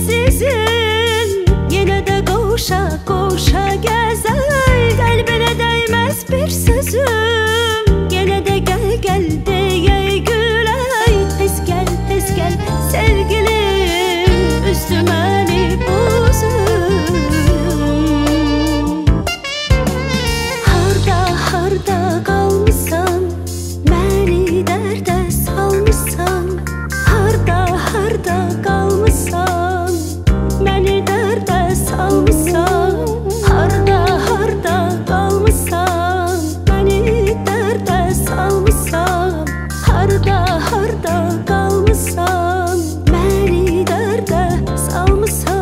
əzizim, yenə də qoşa qoşa gəzək. Qəlbinə dəyməz bir sözüm, yenə də gəl gəl deyək gülək. Tez gəl sevgilim, üzdü məni bu zulüm. Harda qalmısan, məni dərdə salmısan. Harda qalmısan, məni dərdə salmısan. Harda qalmısan, məni dərdə salmısan. Harda qalmısan, məni dərdə salmısan.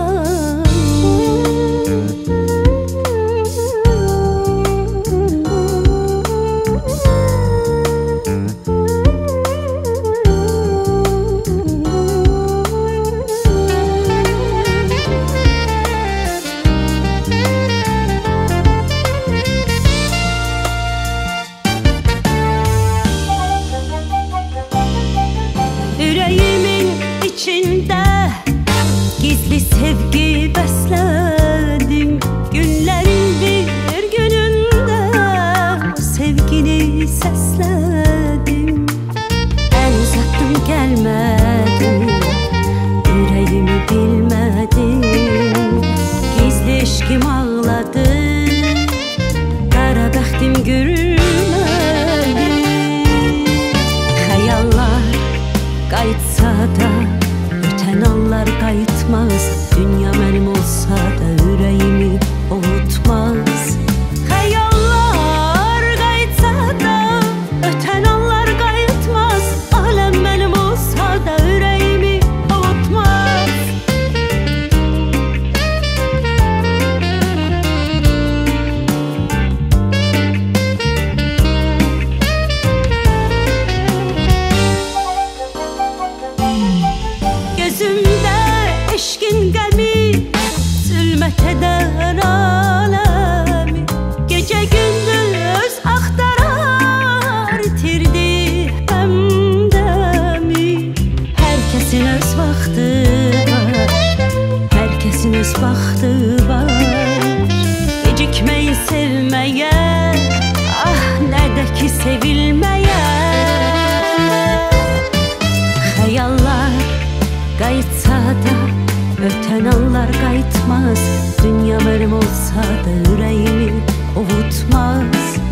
Ürəyimin içində gizli sevgi bəslədim. Günlərin bir günündə o sevgini səslədim. Əl uzatdım gəlmədim, ürəyimi bilmədim. Gizli eşqim ağladı, qara bəxtim gülmədi. Xəyallar qayıtsa da, ötən anlar qayıtmaz. Dünya mənim olsa da, ürəyimi ovutmaz. Xəyallar qayıtsa da, ötən anlar qayıtmaz. Aləm mənim olsa da, ürəyimi ovutmaz. Gözümdə eşqin qəmi zülmət edər aləmi. Gecə gündüz axtarar, itirdi həmdəmi. Hər kəsin öz vaxtı var, hər kəsin öz vaxtı var. Gecikməyin sevməyə, ah nədə ki sevilməyə. Xəyallar qayıtsa da, ötən anlar qayıtmaz. Dünya mənim olsa da, ürəyimi ovutmaz.